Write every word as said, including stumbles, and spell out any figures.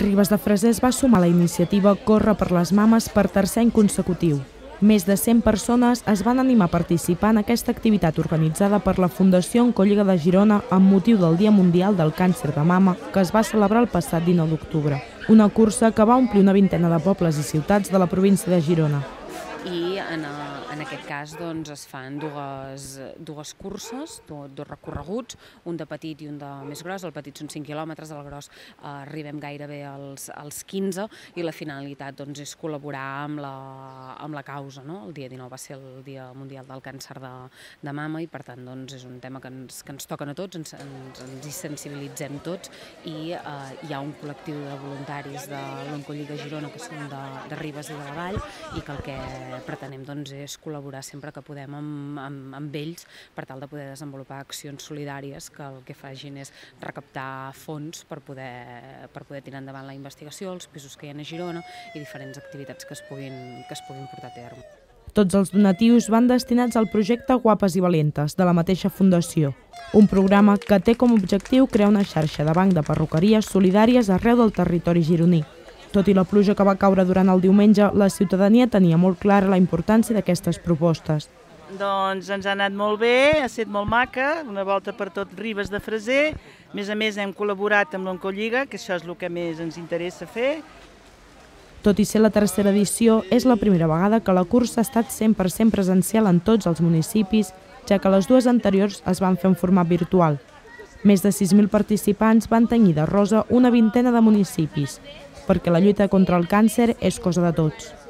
Ribes de Freser es va sumar a la iniciativa Corre per les Mames per tercer any consecutiu. Més de cent persones es van animar a participar en aquesta activitat organitzada per la Fundació Oncolliga de Girona amb motiu del Dia Mundial del Càncer de Mama, que es va celebrar el passat dinou d'octubre. Una cursa que va omplir una vintena de pobles i ciutats de la província de Girona. I en, en aquest cas doncs, es fan dues, dues curses, dos, dos recorreguts, un de petit i un de més gros. El petit són cinc quilòmetres, el gros eh, arribem gairebé als, als quinze i la finalitat doncs, és col·laborar amb la, amb la causa. No? El dia dinou va ser el Dia Mundial del Càncer de, de Mama i per tant doncs, és un tema que ens, que ens toquen a tots, ens, ens, ens hi sensibilitzem tots i eh, hi ha un col·lectiu de voluntaris de l'Oncolliga Girona que són de, de Ribes i de la Vall i que el que pretenem doncs, és col·laborar sempre que podem amb, amb, amb ells per tal de poder desenvolupar accions solidàries que el que facin és recaptar fons per poder, per poder tirar endavant la investigació, els pisos que hi ha a Girona i diferents activitats que es puguin, que es puguin portar a terme. Tots els donatius van destinats al projecte Guapes i Valentes, de la mateixa Fundació, un programa que té com a objectiu crear una xarxa de banc de perruqueries solidàries arreu del territori gironí. Tot i la pluja que va caure durant el diumenge, la ciutadania tenia molt clara la importància d'aquestes propostes. Doncs ens ha anat molt bé, ha estat molt maca, una volta per tot Ribes de Freser. A més a més hem col·laborat amb l'Oncolliga, que això és el que més ens interessa fer. Tot i ser la tercera edició, és la primera vegada que la cursa ha estat cent per cent presencial en tots els municipis, ja que les dues anteriors es van fer en format virtual. Més de sis mil participants van tenyir de rosa una vintena de municipis, perquè la lluita contra el càncer és cosa de tots.